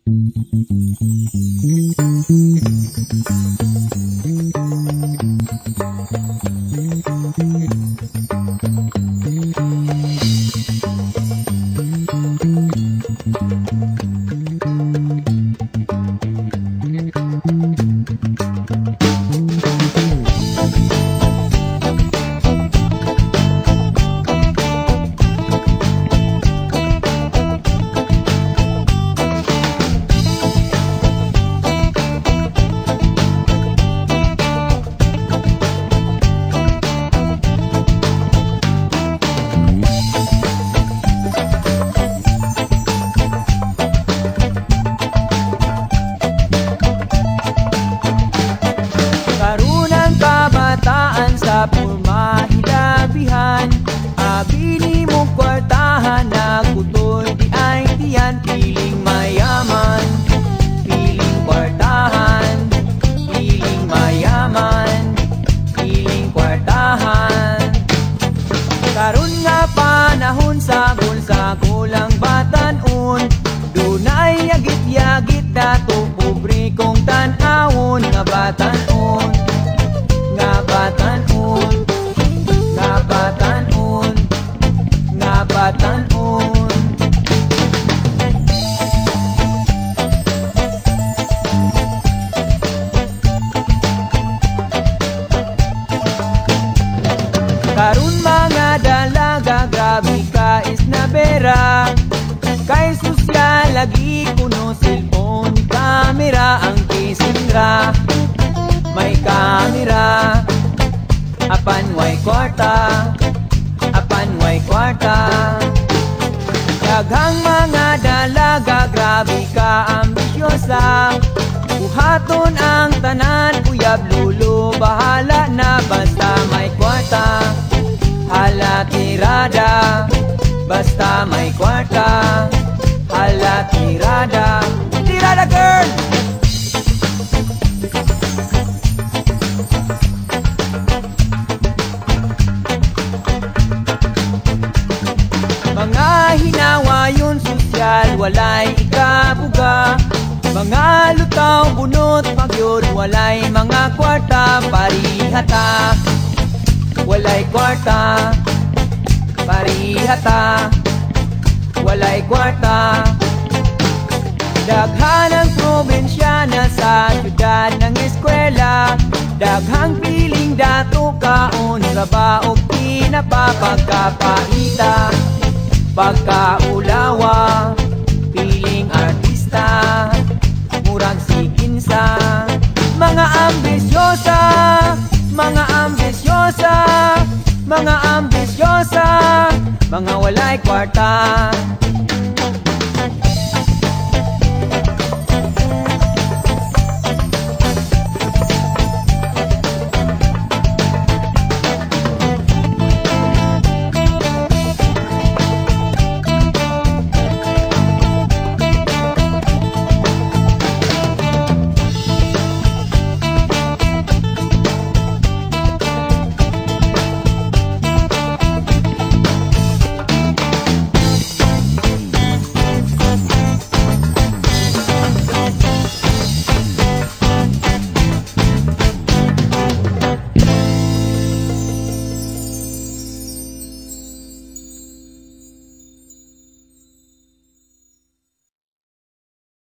Purmahilabihan, abini mo kwartahan na kutoy di ay tiyan. Piling mayaman, piling kwartahan, piling mayaman, piling kwartahan. Karon nga panahon sagol-sagol ang batan-on, dunay yagit-yagit dato pobre kong tan-awon. Nga batan-on, nga batan-on, nga batan-on, nga batan-on. Karun mga dalaga, grabe ka isnabera, kay sosyal lagi kuno cellphone, kamera ang kisindra. May kamera, apan way kwarta, apan way kwarta. Daghang mga dalaga, grabe ka ambisyosa, buhaton ang tanan, uyab lulo, bahala na basta may kwarta. Hala tirada, basta may kwarta. Hala tirada, tirada girl! Mga hinawayon sosyal, walay ikabuga. Mga lutaw bunot pagyod, walay mga kwarta. Parihata, walay kwarta. Parihata, walay kwarta. Daghan ang probinsya na sa siyudad ng eskwela, daghang piling dato kaon, trabaho pinapapagkapaita. Pagkaulawa, piling artista, murang sikinsa. Mga ambisyosa, mga ambisyosa, mga ambisyosa, mga walay kwarta.